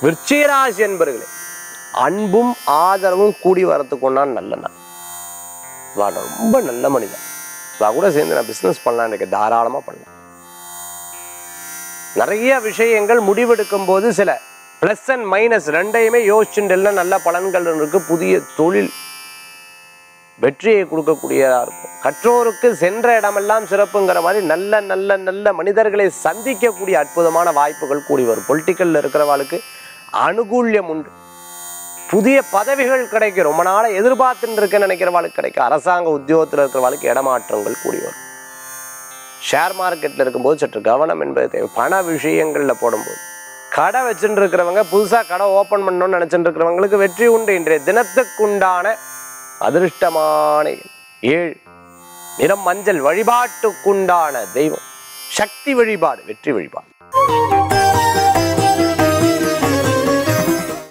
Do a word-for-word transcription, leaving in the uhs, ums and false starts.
விருச்சிக ராசி என்பர்களே, அன்பும் ஆதரவும் கூடி வரத்துக்கு ஒன்றான் நல்ல நாள். ரொம்ப நல்ல மனிதன். இவா கூட சேர்ந்து நான் பிஸ்னஸ் பண்ணலான்னு இருக்கேன், தாராளமாக பண்ணலாம். நிறைய விஷயங்கள் முடிவெடுக்கும் போது சில பிளஸ் அண்ட் மைனஸ் ரெண்டையுமே யோசிச்சுட்டு நல்ல பலன்கள் இருக்கு. புதிய தொழில் வெற்றியை கொடுக்கக்கூடியதா இருக்கும். கற்றோருக்கு சென்ற இடமெல்லாம் சிறப்புங்கிற மாதிரி நல்ல நல்ல நல்ல மனிதர்களை சந்திக்கக்கூடிய அற்புதமான வாய்ப்புகள் கூடி வரும். பொலிட்டிக்கல்ல இருக்கிறவாளுக்கு அனுகூல்யம் உண்டு. புதிய பதவிகள் கிடைக்கும். ரொம்ப நாளை எதிர்பார்த்துட்டு இருக்கேன்னு நினைக்கிறவாளுக்கு கிடைக்கும். அரசாங்க உத்தியோகத்தில் இருக்கிறவாளுக்கு இடமாற்றங்கள் கூடி வரும். ஷேர் மார்க்கெட்டில் இருக்கும்போது சற்று கவனம் என்பது தேவை. பண விஷயங்களில் போடும்போது கடை வச்சுட்டு இருக்கிறவங்க, புதுசாக கடை ஓப்பன் பண்ணணும்னு நினச்சிட்டு இருக்கிறவங்களுக்கு வெற்றி உண்டு. இன்றைய தினத்துக்குண்டான அதிர்ஷ்டமான ஏழு, நிறம் மஞ்சள். வழிபாட்டுக்குண்டான தெய்வம் சக்தி வழிபாடு, வெற்றி வழிபாடு.